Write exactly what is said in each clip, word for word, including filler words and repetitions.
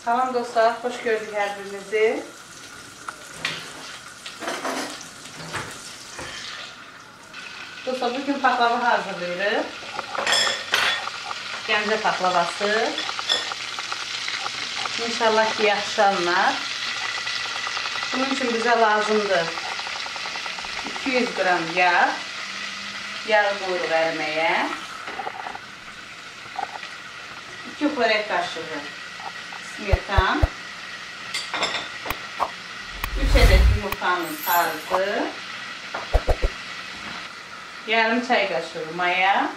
Salam dostlar, hoş gördük hər birinizi. Dostlar, bugün baklava hazırlayırıq. Gəncə baklavası. İnşallah ki, yaxşı alınar. Bunun için bizə lazımdır iki yüz qram yağ. Yağı qoyuruq əriməyə. iki xörək qaşığı smetan. üç adet yumurtanın sarısı. Yarım çay kaşığı maya.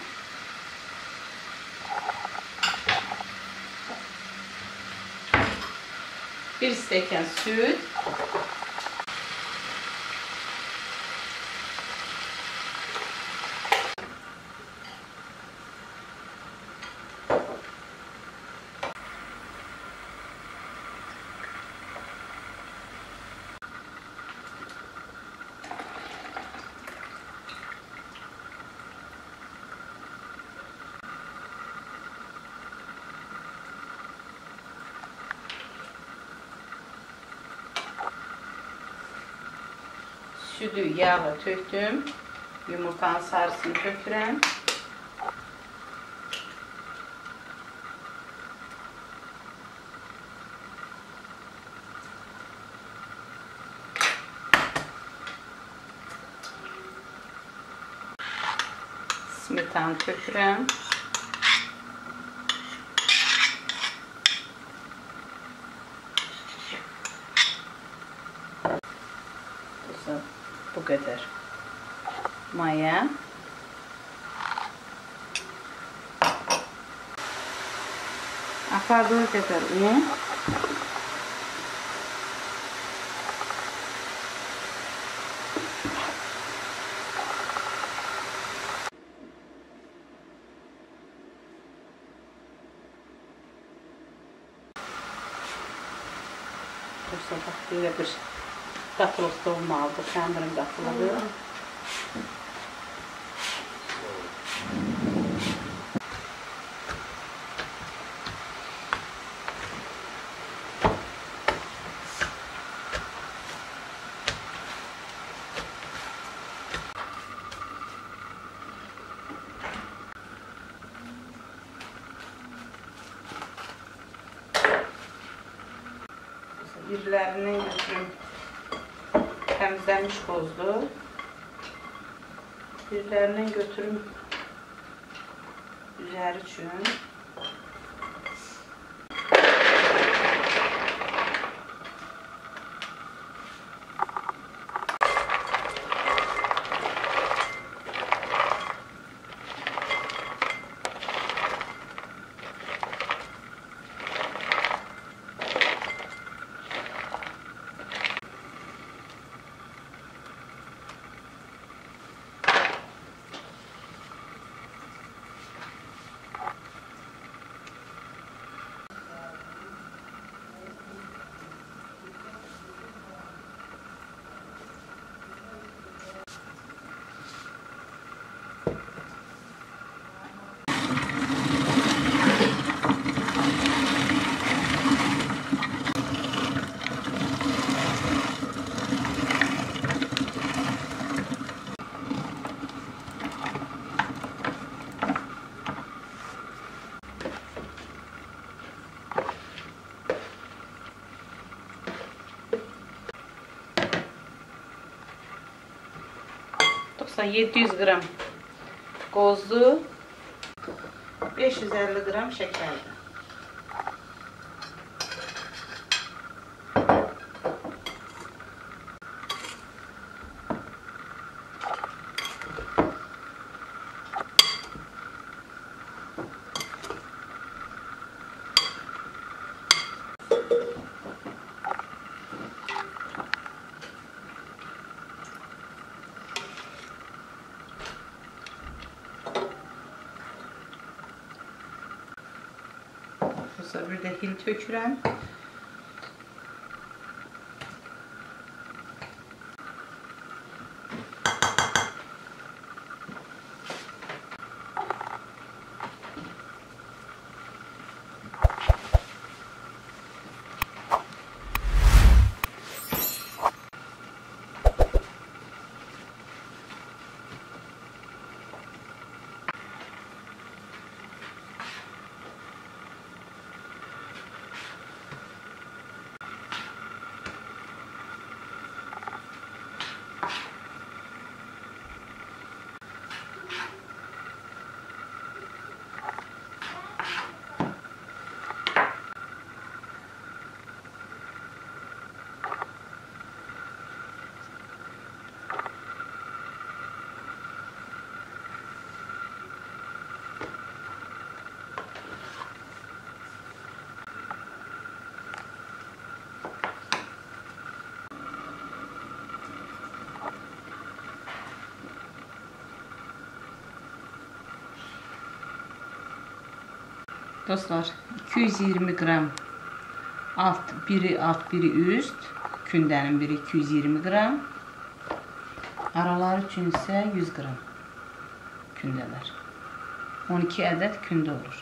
Bir stəkan süt. Sütü, yağı tökdüm. Yumurtanın sarısını tökürəm. Smetanı tökürəm. Bu kadar maya, apardığı kadar un, bak böyle bir qatılıqda olmalıdır, xəmirin qatılığı. Yerlərindən götürüm. Təmizlənmiş qozdur. Birlərindən götürüm üzəri üçün. yedi yüz qram qozlu, beş yüz əlli qram şəkərdir. Bir de hil tökürəm. Dostlar, iki yüz iyirmi qram alt, biri alt, biri üst. Kündənin biri iki yüz iyirmi qram. Araları üçün isə yüz qram kündələr. on iki ədəd kündə olur.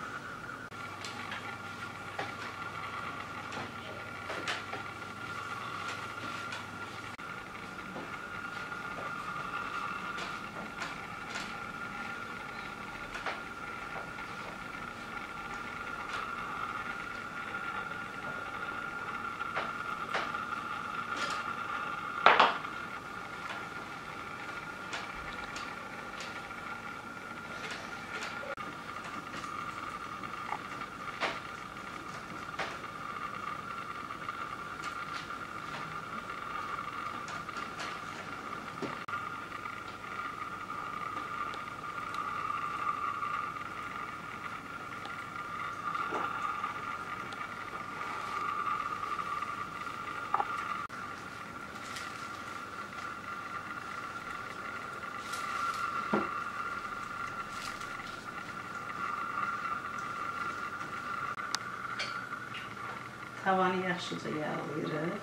Tavanı yaxşıca yağlayırıq.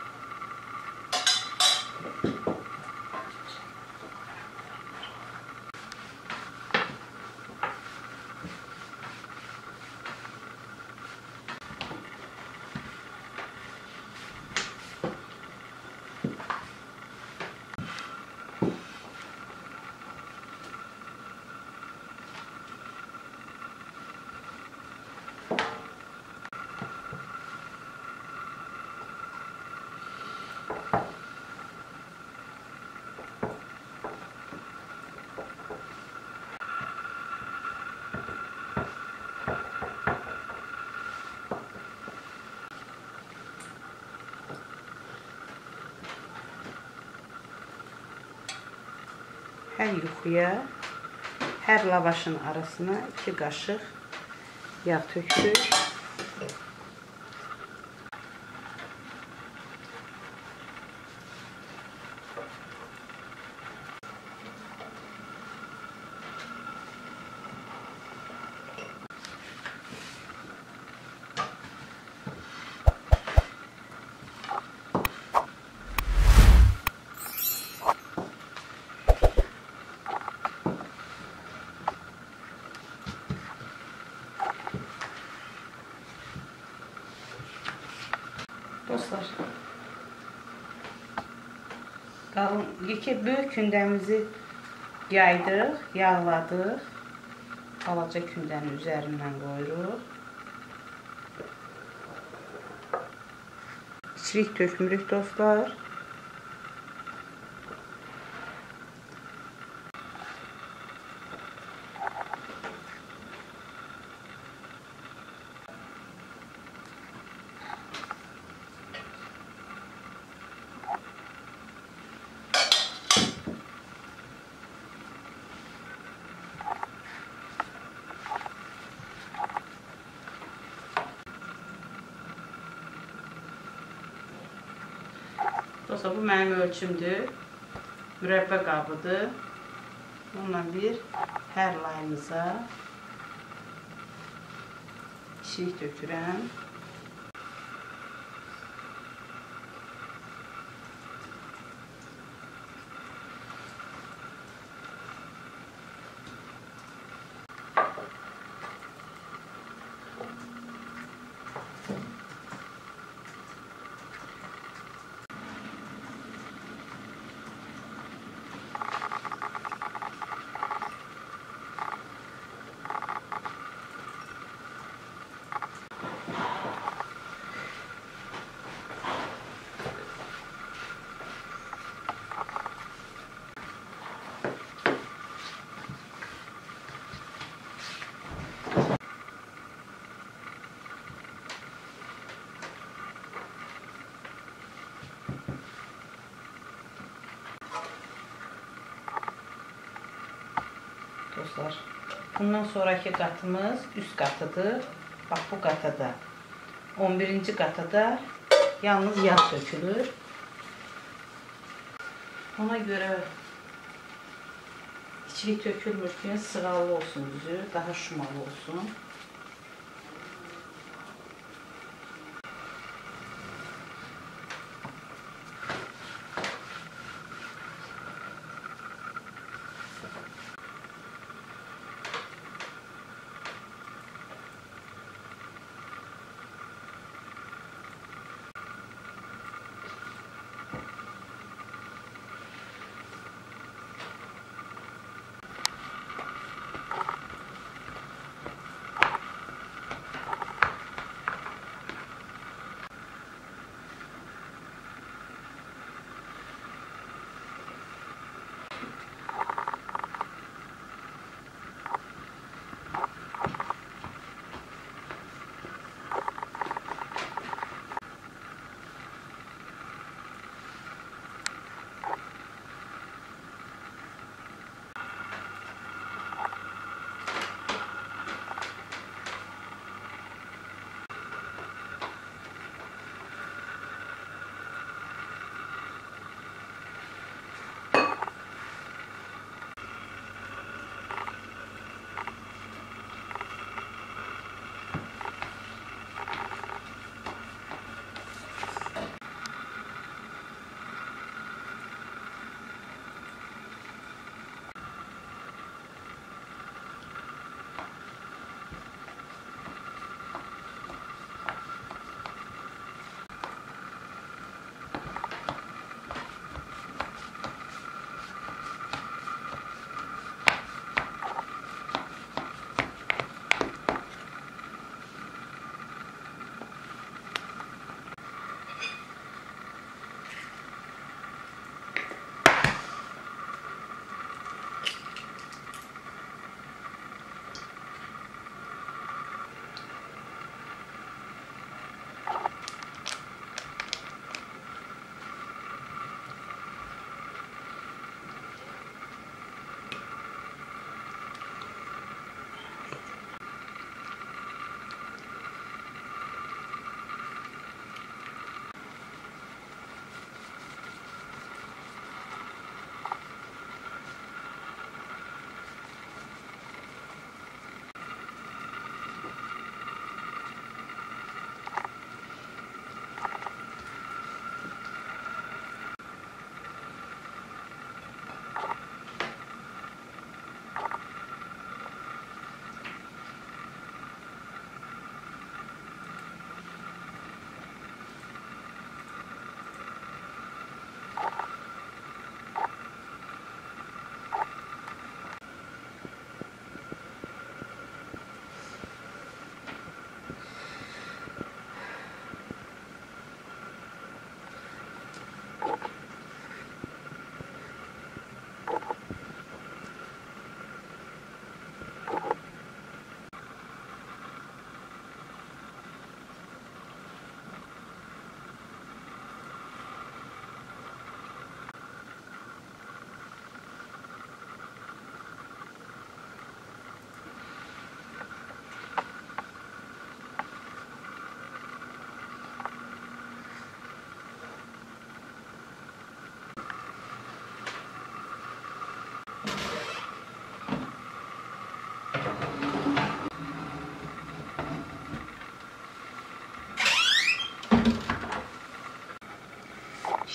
Hər yuxuya, hər lavaşın arasına iki qaşıq yağ tökürük. Dostlar, qalın, yekə böyük kündəmizi yaydıq, yağladıq. Balaca kündənin üzərindən qoyuruq. İçilik tökmürük dostlar. Dostlar, bu mənim ölçümdür. Mürəbbə qabıdır. Onunla bir hər layımıza içilik tökürəm. Dostlar, bundan sonraki qatımız üst qatıdır. Bax, bu qatada, on birinci qatada yalnız yağ tökülür. Ona görə içilik tökülmür ki, sığallı olsun düzü, daha şumalı olsun.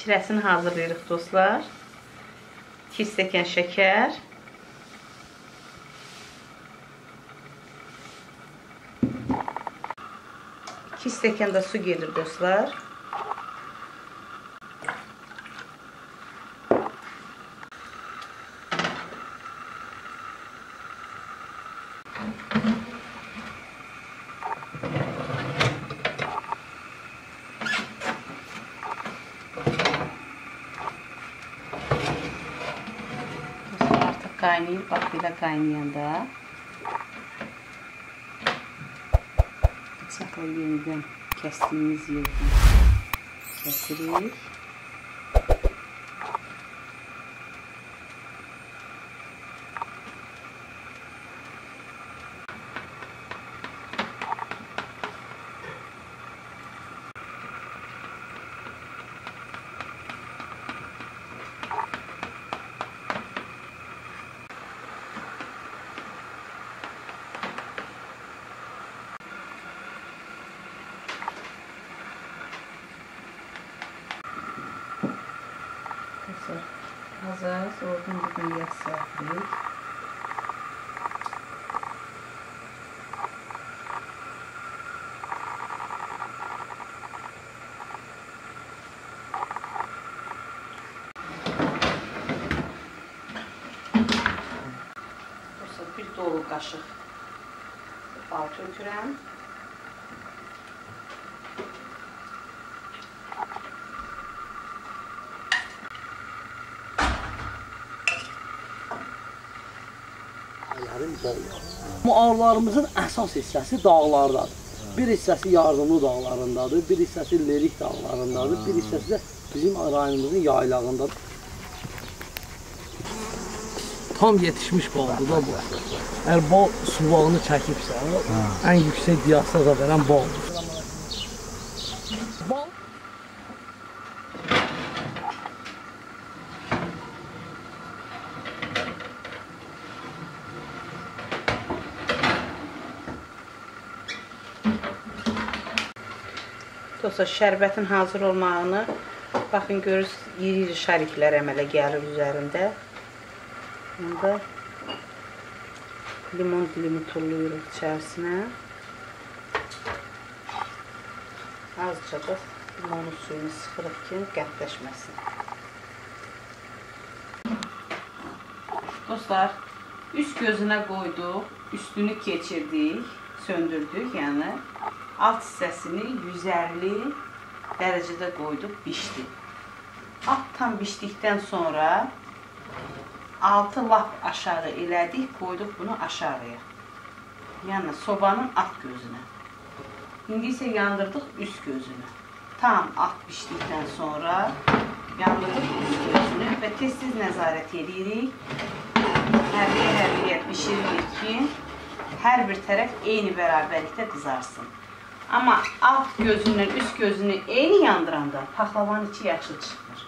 şirəsini hazırlayırıq dostlar. iki stəkan şəkər. iki stəkan da su gedir dostlar. Qaynayır, bax belə qaynayanda bıçaqla yenidən kəsdiyimiz yerdən kəsirik. Hazır, oradan buradan yağ serpirik. Bir dolu qaşıq bal tökürəm. Bu arılarımızın əsas hissəsi dağlardadır. Bir hissəsi yardımlı dağlarındadır, bir hissəsi lirik dağlarındadır, bir hissəsi də bizim rayonumuzun yaylağındadır. Tam yetişmiş baldır da bu. Əgər bal suvağını çəkibsə, ən yüksək diastaza verən baldır. Bal Dostlar, şərbətin hazır olmağını baxın, görürsünüz, iri-iri şəriklər əmələ gəlir üzərində. Onda limon dilimi tulluyuruq içərisinə. Azca da limonun suyunu sıxırıq ki, qətləşməsin. Dostlar, üst gözünə qoyduq, üstünü keçirdik, söndürdük, yəni. Alt hissəsini yüz əlli dərəcədə qoyduq, bişdi. Alt tam bişdikdən sonra altı lap aşağı elədik, qoyduq bunu aşağıya. Yəni, sobanın alt gözünə. İndi isə yandırdıq üst gözünü. Tam alt bişdikdən sonra yandırdıq üst gözünü və tez-tez nəzarət edirik. Hərliyə-hərliyə bişiririk ki, hər bir tərəf eyni bərabərlikdə qızarsın. Amma alt gözündən üst gözünü eyni yandıranda paxlavanın içi yaxşı çıxır.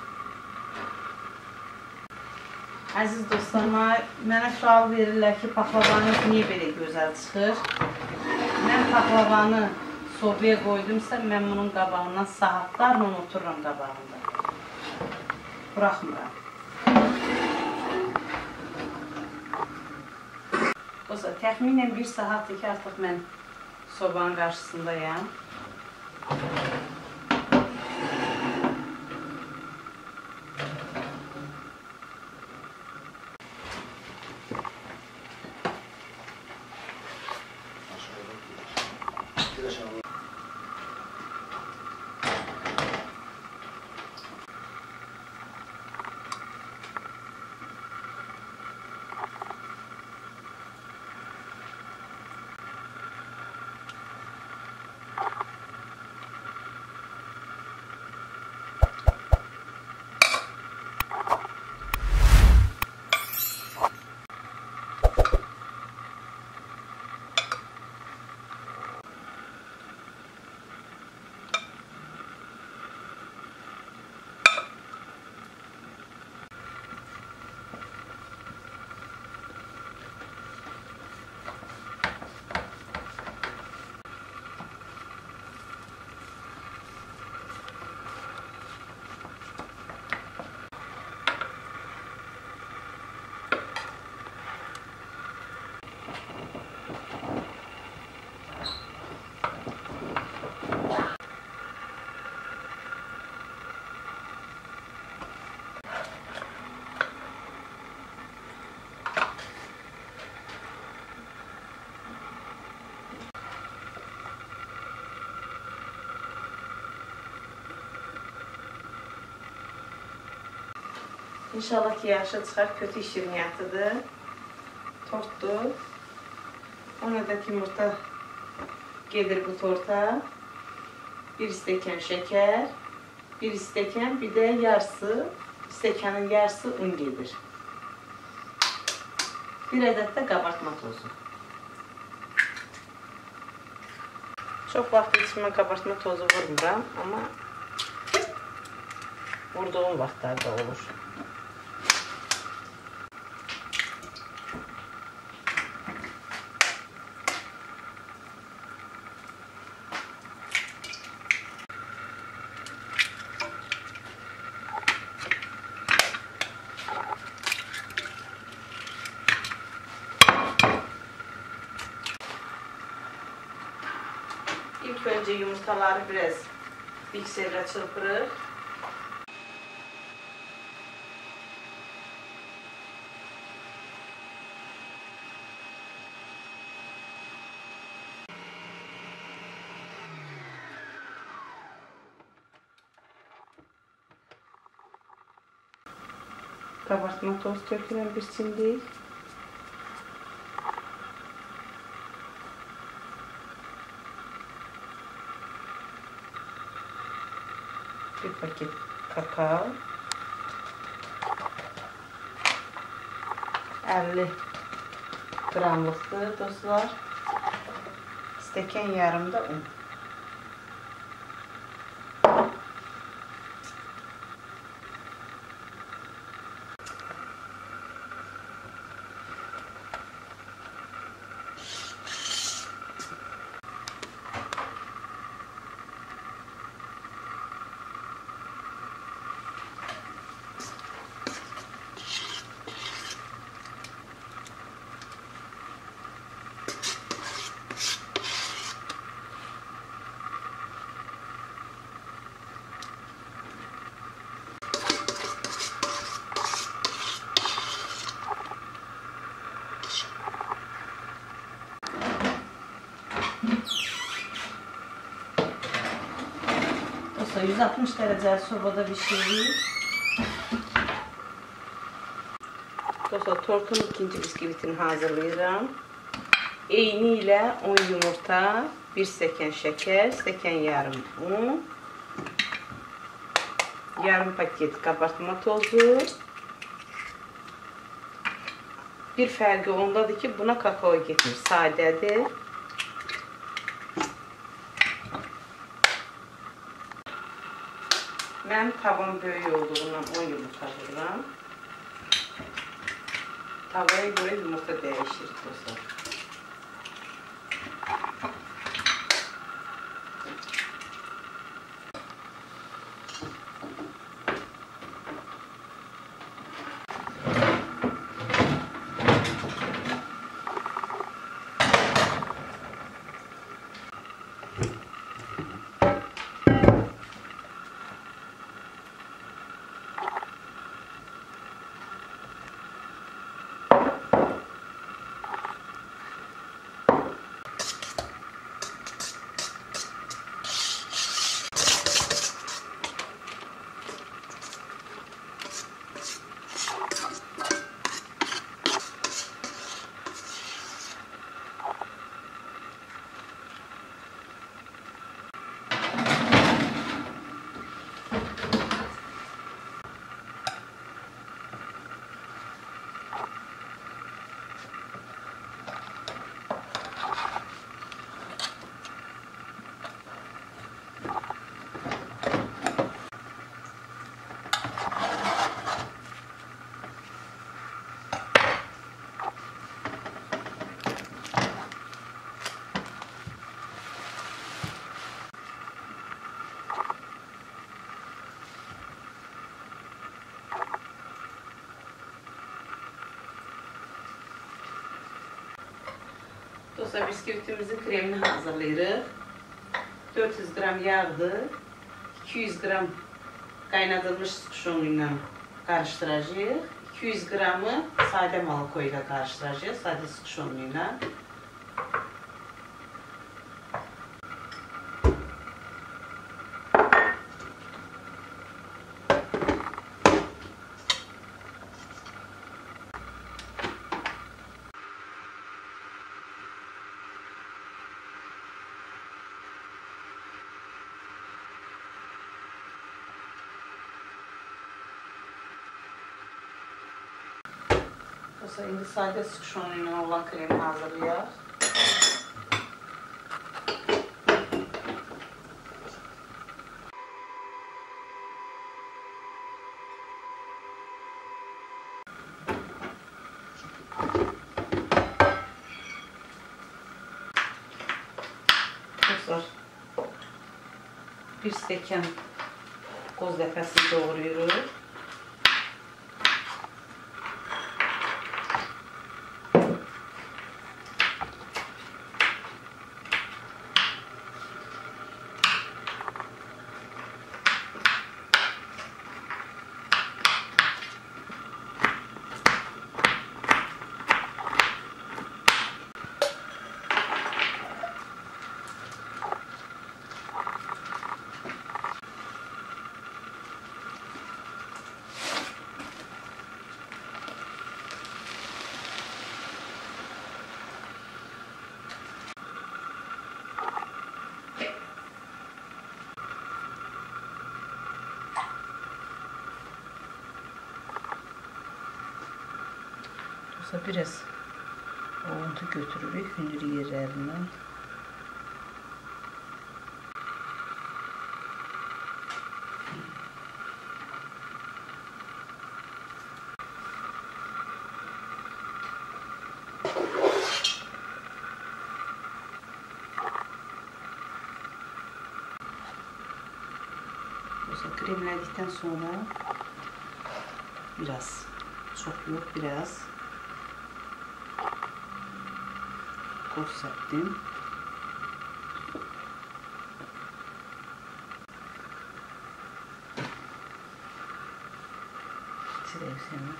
Əziz dostlar, mənə sual verirlər ki, paxlavanız niyə belə gözəl çıxır? Mən paxlavanı sobaya qoydumsa, mən bunun qabağından saatlarla otururam qabağında. Buraxmıram. Dostlar, təxminən bir saatdır ki, artıq mən sobanın qarşısındayım. İnşallah ki yaxşı çıxar, kötü şirniyyətidir. Tortdur. on adet yumurta gelir bu torta. Bir stəkan şeker, bir stəkan, bir de yarısı, stəkanın yarısı un gelir. Bir adet de kabartma tozu. Çok vaxt içime kabartma tozu vurmuram, ama vurduğum vaxtlarda olur. İlk önce yumurtaları biraz mikserle çırpırıq. Kabartma toz tökülən bir çimdik. Bir paket kakao, əlli qramlıqdır dostlar, stəkan yarım da un. yüz altmış dərecəli sobada pişiririk. Dostlar, tortun ikinci bisküvitini hazırlayıram. Eyni ilə on yumurta, bir stəkan şeker, stəkan yarım un, yarım paket kabartma tozu. Bir fərqi ondadır ki, buna kakao getmir, sadədir. Mən tavam böyük olduğundan on yumurta vururam. Tavaya göre yumurta dəyişir dostlar. Dostlar, bisküvitimizin kremini hazırlayırıq. dörd yüz qram yağdır. iki yüz qram qaynadılmış sıxışonlu ilə qarışdıracağıq. iki yüz qramı sadə malko ilə qarışdıracağıq, sadə sıxışonlu ilə. Dostlar, indi sadə sıxışonu ilə olan kremi hazırlayaq. Dostlar, bir stəkan qoz ləpəsini doğrayırıq. Biraz ovuntu götürürük hündür yerlərindən. Kremlədikdən sonra biraz, çox yox, biraz qoz səpdim. Silək sənir.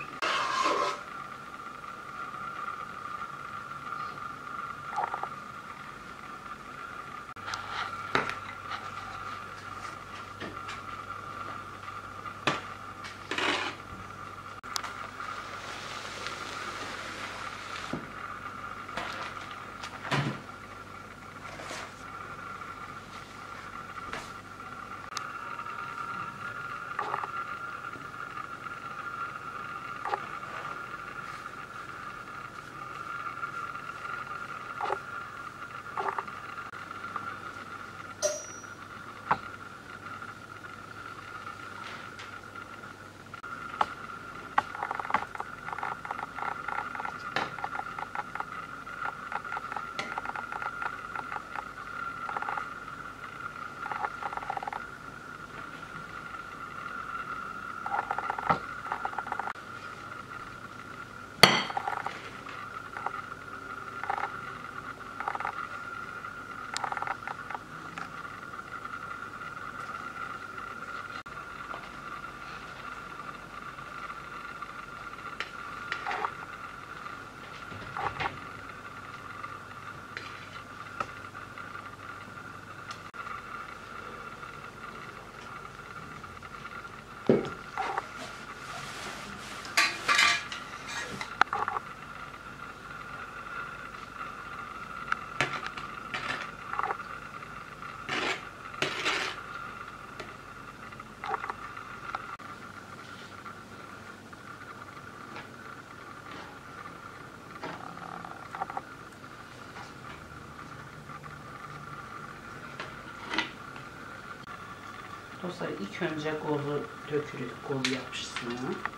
Dostlar, ilk öncə qozu tökürük, qoz yapışsın.